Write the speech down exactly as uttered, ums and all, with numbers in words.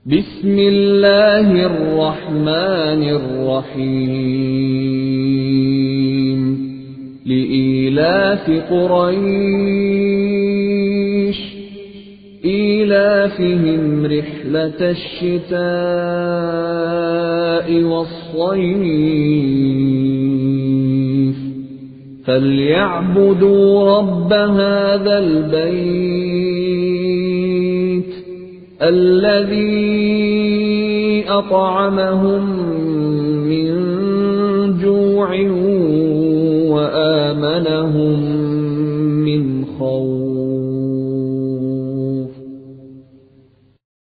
بسم الله الرحمن الرحيم لإيلاف قريش إيلافهم رحلة الشتاء والصيف فليعبدوا رب هذا البيت الذي أطعمهم من جوع وآمنهم